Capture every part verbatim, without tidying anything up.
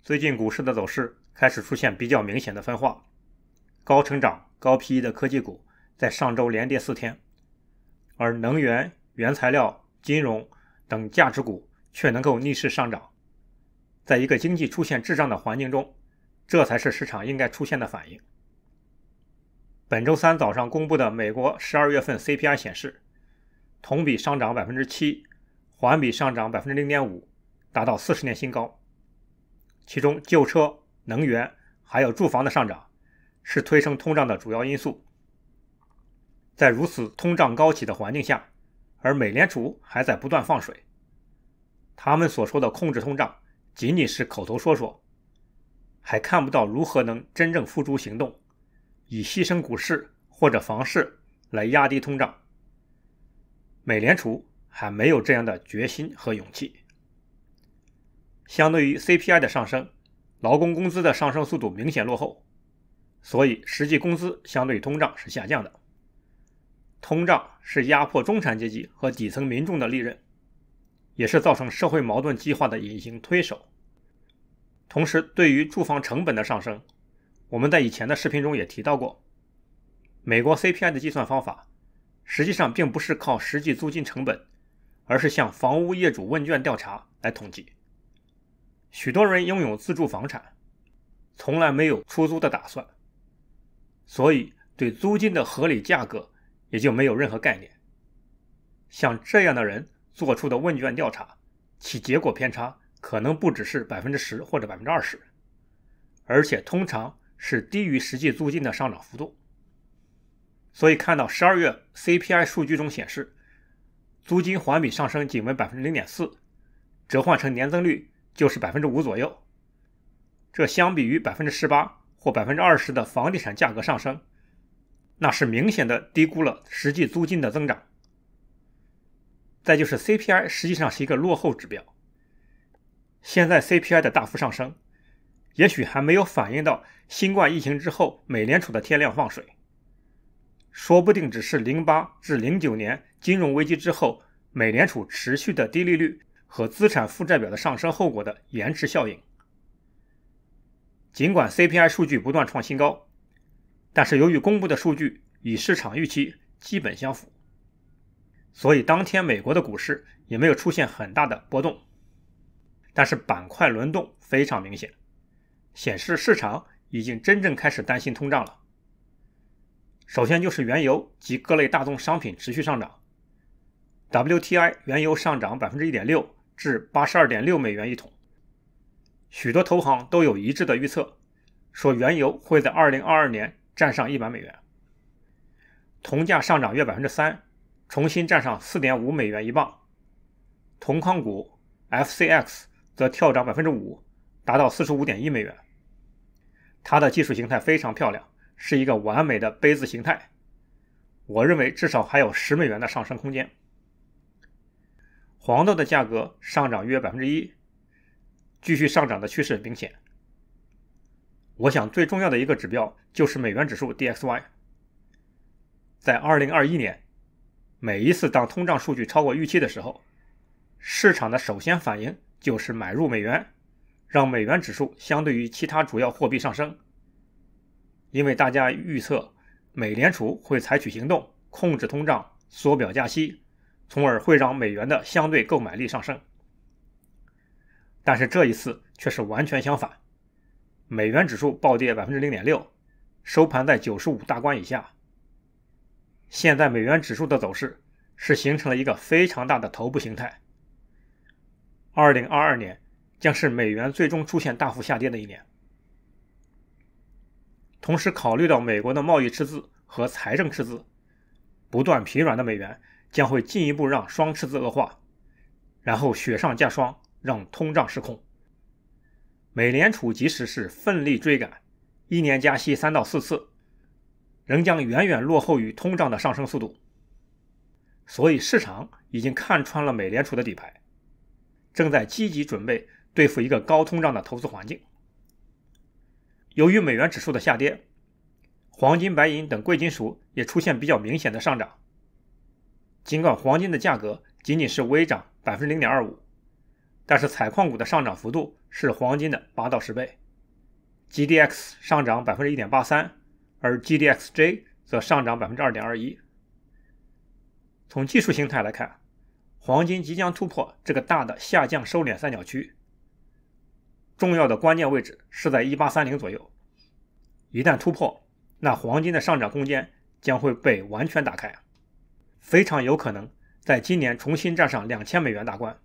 最近股市的走势开始出现比较明显的分化，高成长、高 P E 的科技股在上周连跌四天，而能源、原材料、金融等价值股却能够逆势上涨。在一个经济出现滞胀的环境中，这才是市场应该出现的反应。本周三早上公布的美国十二月份 C P I 显示，同比上涨 百分之七， 环比上涨 百分之零点五， 达到四十年新高。其中旧车、能源还有住房的上涨是推升通胀的主要因素。在如此通胀高企的环境下，而美联储还在不断放水，他们所说的控制通胀仅仅是口头说说，还看不到如何能真正付诸行动，以牺牲股市或者房市来压低通胀。美联储还没有这样的决心和勇气。相对于 C P I 的上升，劳工工资的上升速度明显落后，所以实际工资相对通胀是下降的。通胀是压迫中产阶级和底层民众的利刃，也是造成社会矛盾激化的隐形推手。同时，对于住房成本的上升，我们在以前的视频中也提到过，美国 C P I 的计算方法实际上并不是靠实际租金成本，而是向房屋业主问卷调查来统计。许多人拥有自住房产，从来没有出租的打算，所以对租金的合理价格也就没有任何概念。像这样的人做出的问卷调查，其结果偏差可能不只是 百分之十 或者 百分之二十， 而且通常是低于实际租金的上涨幅度。所以看到十二月 C P I 数据中显示，租金环比上升仅为 百分之零点四， 折换成年增率就是 百分之五 左右。这相比于 百分之十八 或 百分之二十 的房地产价格上升，那是明显的低估了实际租金的增长。再就是 C P I 实际上是一个落后指标，现在 C P I 的大幅上升，也许还没有反映到新冠疫情之后美联储的天量放水，说不定只是零八至零九年金融危机之后美联储持续的低利率和资产负债表的上升后果的延迟效应。尽管 C P I 数据不断创新高，但是由于公布的数据与市场预期基本相符，所以当天美国的股市也没有出现很大的波动。但是板块轮动非常明显，显示市场已经真正开始担心通胀了。首先就是原油及各类大宗商品持续上涨， W T I 原油上涨 百分之一点六 至 八十二点六美元一桶。许多投行都有一致的预测，说原油会在二零二二年站上一百美元。铜价上涨约 百分之三， 重新站上 四点五美元一磅。铜矿股 F C X 则跳涨 百分之五， 达到 四十五点一美元。它的技术形态非常漂亮，是一个完美的杯子形态，我认为至少还有十美元的上升空间。黄豆的价格上涨约 百分之一， 继续上涨的趋势明显。我想最重要的一个指标就是美元指数 D X Y。 在二零二一年，每一次当通胀数据超过预期的时候，市场的首先反应就是买入美元，让美元指数相对于其他主要货币上升。因为大家预测美联储会采取行动控制通胀，缩表加息，从而会让美元的相对购买力上升。但是这一次却是完全相反，美元指数暴跌 百分之零点六， 收盘在九十五大关以下。现在美元指数的走势是形成了一个非常大的头部形态。二零二二年将是美元最终出现大幅下跌的一年。同时考虑到美国的贸易赤字和财政赤字，不断疲软的美元将会进一步让双赤字恶化，然后雪上加霜，让通胀失控。美联储即使是奋力追赶，一年加息三到四次，仍将远远落后于通胀的上升速度。所以市场已经看穿了美联储的底牌，正在积极准备对付一个高通胀的投资环境。由于美元指数的下跌，黄金、白银等贵金属也出现比较明显的上涨。尽管黄金的价格仅仅是微涨 百分之零点二五， 但是采矿股的上涨幅度是黄金的八到十倍。G D X 上涨 百分之一点八三， 而 G D X J 则上涨 百分之二点二一。 从技术形态来看，黄金即将突破这个大的下降收敛三角区，重要的关键位置是在一八三零左右。一旦突破，那黄金的上涨空间将会被完全打开，非常有可能在今年重新站上两千美元大关。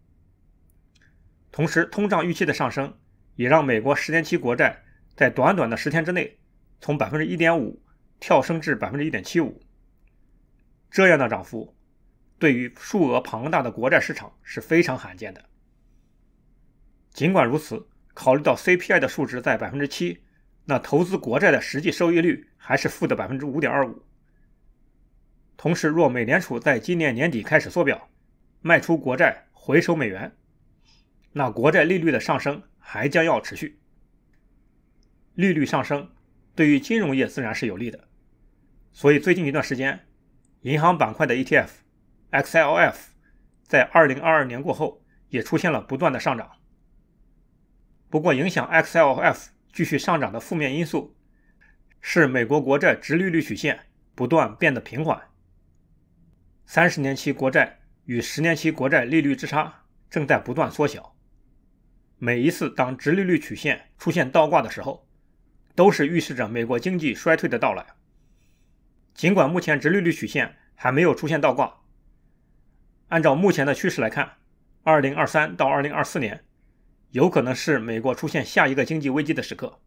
同时，通胀预期的上升也让美国十年期国债在短短的十天之内从 百分之一点五 跳升至 百分之一点七五。 这样的涨幅对于数额庞大的国债市场是非常罕见的。尽管如此，考虑到 C P I 的数值在 百分之七， 那投资国债的实际收益率还是负的 百分之五点二五。 同时，若美联储在今年年底开始缩表，卖出国债回收美元，那国债利率的上升还将要持续。利率上升对于金融业自然是有利的，所以最近一段时间，银行板块的 E T F X L F 在二零二二年过后也出现了不断的上涨。不过，影响 X L F 继续上涨的负面因素是美国国债殖利率曲线不断变得平缓，三十年期国债与十年期国债利率之差正在不断缩小。每一次当殖利率曲线出现倒挂的时候，都是预示着美国经济衰退的到来。尽管目前殖利率曲线还没有出现倒挂，按照目前的趋势来看，二零二三到二零二四年有可能是美国出现下一个经济危机的时刻。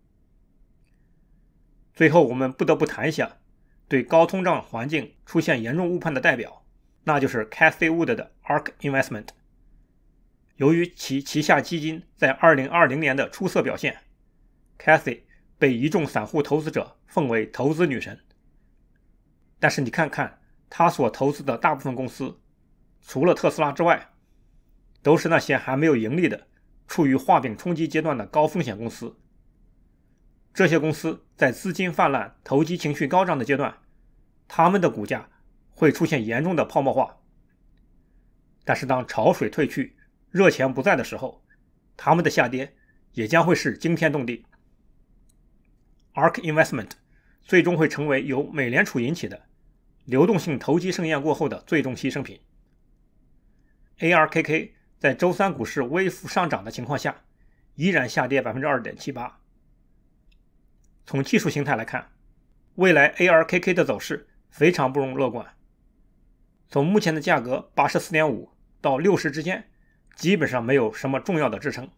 最后，我们不得不谈一下对高通胀环境出现严重误判的代表，那就是 Cathie Wood 的 A R K Investment。 由于其旗下基金在二零二零年的出色表现， Cathie 被一众散户投资者奉为投资女神。但是你看看他所投资的大部分公司，除了特斯拉之外，都是那些还没有盈利的、处于画饼冲击阶段的高风险公司。这些公司在资金泛滥、投机情绪高涨的阶段，他们的股价会出现严重的泡沫化。但是当潮水退去、热钱不在的时候，他们的下跌也将会是惊天动地。A R K Investment 最终会成为由美联储引起的流动性投机盛宴过后的最终牺牲品。A R K K 在周三股市微幅上涨的情况下，依然下跌 百分之二点七八。 从技术形态来看，未来 A R K K 的走势非常不容乐观。从目前的价格 八十四点五 到六十之间，基本上没有什么重要的支撑。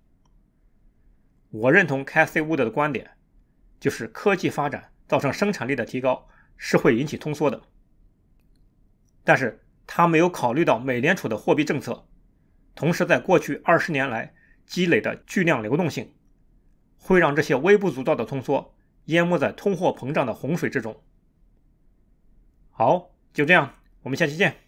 我认同 Cathie Wood 的观点，就是科技发展造成生产力的提高是会引起通缩的。但是他没有考虑到美联储的货币政策，同时在过去二十年来积累的巨量流动性，会让这些微不足道的通缩淹没在通货膨胀的洪水之中。好，就这样，我们下期见。